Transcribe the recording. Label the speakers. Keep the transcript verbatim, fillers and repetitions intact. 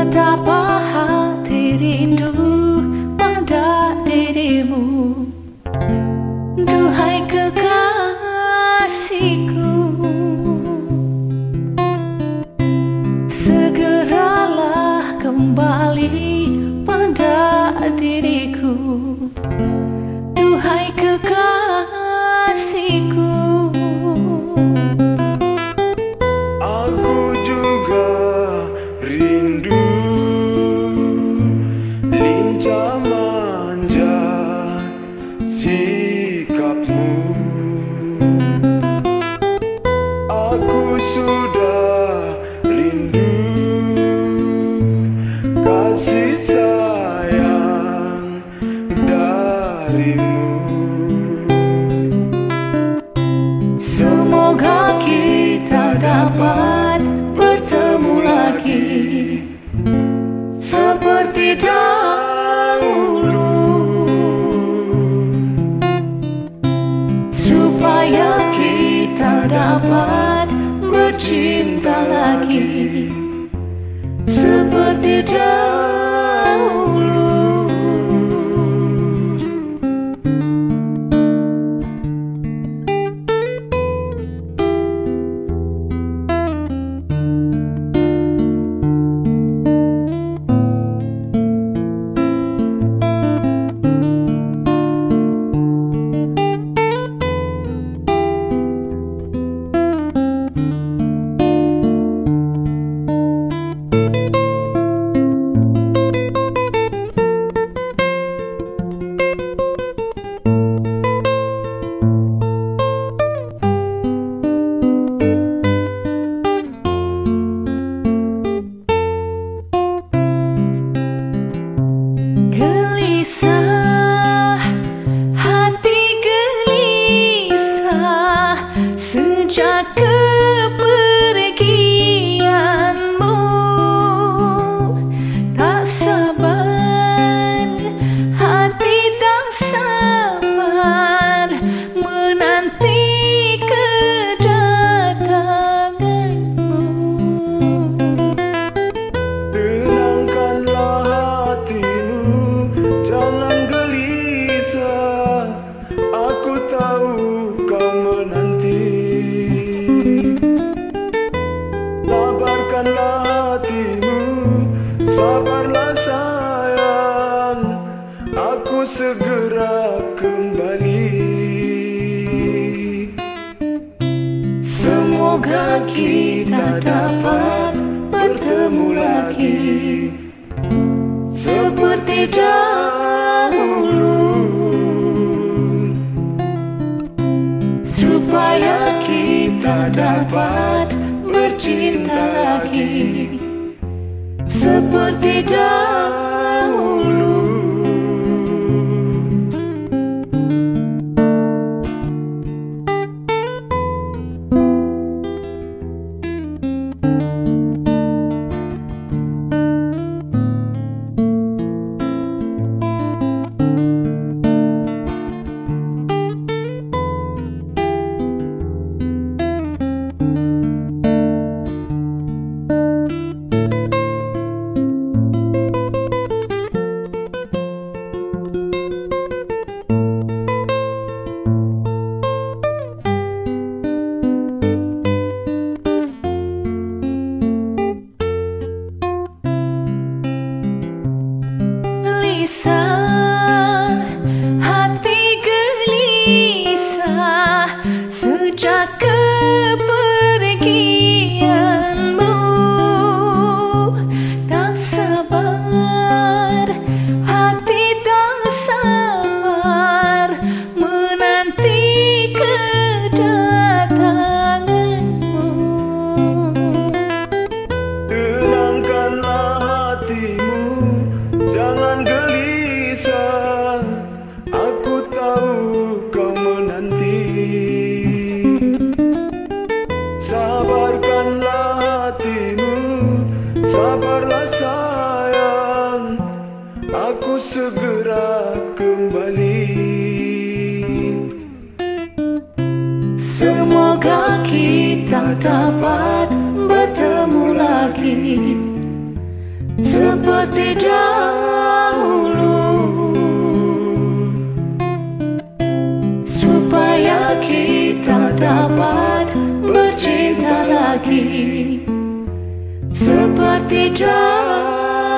Speaker 1: Betapa hati rindu pada dirimu, duhai kekasihku. Segeralah kembali pada diriku, duhai kekasihku.
Speaker 2: Aku juga rindu lincah manja sikapmu. Aku sudah rindu kasih sayang darimu.
Speaker 1: Semoga kita dapat bertemu lagi seperti dahulu, supaya kita dapat bercinta lagi seperti dahulu. Gelisah, hati gelisah sejak kepergianmu. Tak sabar, hati tak sabar menanti kedatanganmu.
Speaker 2: Tenangkanlah hatimu, jangan gelisah, aku tahu kau menanti. Sabarkanlah hatimu, sabarlah sayang, aku segera kembali.
Speaker 1: Semoga kita dapat bertemu lagi seperti dahulu, supaya kita dapat bercinta lagi seperti dahulu. Gelisah, hati gelisah sejak kepergianmu. Tak sabar, hati tak sabar menanti kedatanganmu.
Speaker 2: Tenangkanlah hatimu, jangan gelisah, aku tahu kau menanti. Sabarkanlah hatimu, sabarlah sayang, aku segera kembali.
Speaker 1: Semoga kita dapat bertemu lagi seperti dahulu, supaya kita dapat bercinta lagi seperti dahulu.